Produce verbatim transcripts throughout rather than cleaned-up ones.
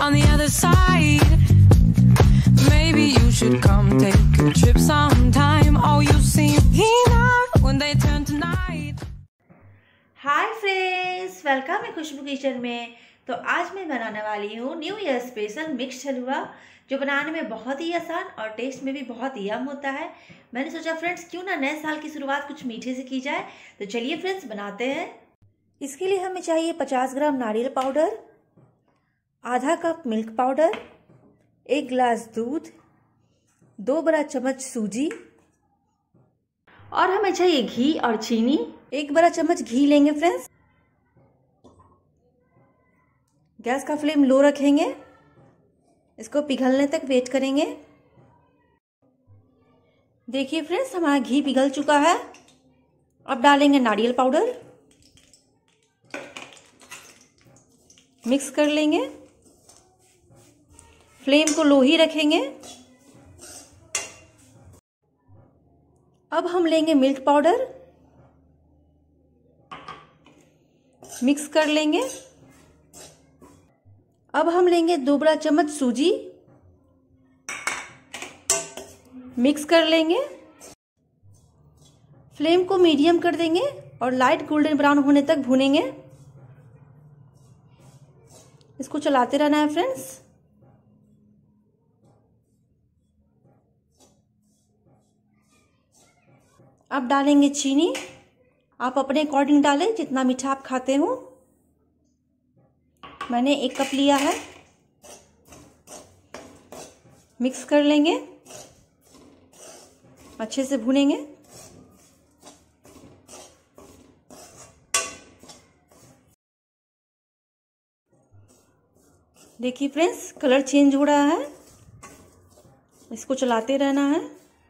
on the other side. Maybe you should come take a trip sometime. Oh, you seem keen out when they turn to night. Hi friends, welcome है Khushboo kitchen में। तो आज मैं बनाने वाली हूँ new year special mixed हलवा, जो बनाने में बहुत ही आसान और टेस्ट में भी बहुत यम होता है। मैंने सोचा फ्रेंड्स क्यों ना नए साल की शुरुआत कुछ मीठे से की जाए। तो चलिए फ्रेंड्स बनाते हैं। इसके लिए हमें चाहिए पचास ग्राम नारियल पाउडर, आधा कप मिल्क पाउडर, एक गिलास दूध, दो बड़ा चम्मच सूजी और हमें चाहिए घी और चीनी। एक बड़ा चम्मच घी लेंगे फ्रेंड्स। गैस का फ्लेम लो रखेंगे, इसको पिघलने तक वेट करेंगे। देखिए फ्रेंड्स, हमारा घी पिघल चुका है। अब डालेंगे नारियल पाउडर, मिक्स कर लेंगे। फ्लेम को लो ही रखेंगे। अब हम लेंगे मिल्क पाउडर, मिक्स कर लेंगे। अब हम लेंगे दो बड़ा चम्मच सूजी, मिक्स कर लेंगे। फ्लेम को मीडियम कर देंगे और लाइट गोल्डन ब्राउन होने तक भूनेंगे। इसको चलाते रहना है फ्रेंड्स। अब डालेंगे चीनी। आप अपने अकॉर्डिंग डालें, जितना मीठा आप खाते हो। मैंने एक कप लिया है। मिक्स कर लेंगे, अच्छे से भूनेंगे। देखिए फ्रेंड्स, कलर चेंज हो रहा है। इसको चलाते रहना है।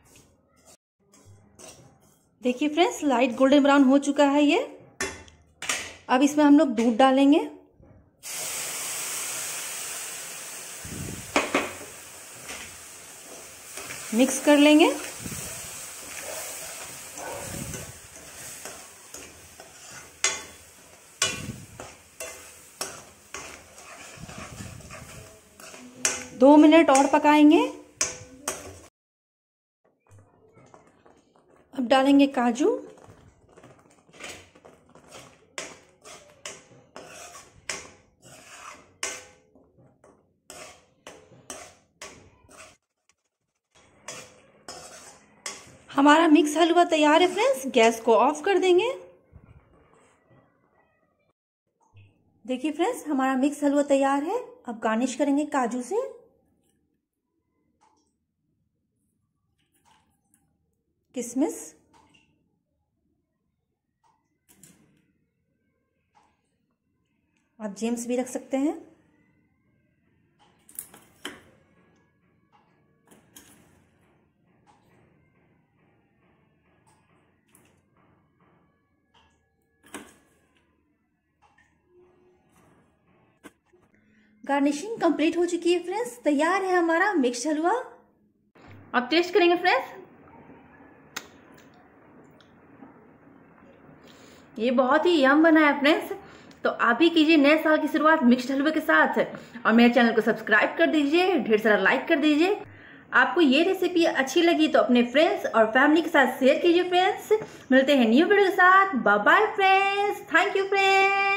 देखिए फ्रेंड्स, लाइट गोल्डन ब्राउन हो चुका है ये। अब इसमें हम लोग दूध डालेंगे। मिक्स कर लेंगे। दो मिनट और पकाएंगे। अब डालेंगे काजू, हमारा मिक्स हलवा तैयार है फ्रेंड्स। गैस को ऑफ कर देंगे। देखिए फ्रेंड्स, हमारा मिक्स हलवा तैयार है। अब गार्निश करेंगे काजू से। किशमिश, आप जेम्स भी रख सकते हैं। गार्निशिंग कंप्लीट हो चुकी है फ्रेंड्स। तैयार है हमारा मिक्स्ड हलवा। अब टेस्ट करेंगे फ्रेंड्स। ये बहुत ही यम बना है फ्रेंड्स। तो आप भी कीजिए नए साल की शुरुआत मिक्स्ड हलवे के साथ। और मेरे चैनल को सब्सक्राइब कर दीजिए, ढेर सारा लाइक कर दीजिए। आपको ये रेसिपी अच्छी लगी तो अपने फ्रेंड्स और फैमिली के साथ शेयर कीजिए फ्रेंड्स। मिलते हैं न्यू वीडियो के साथ। Bye bye friends, thank you friends.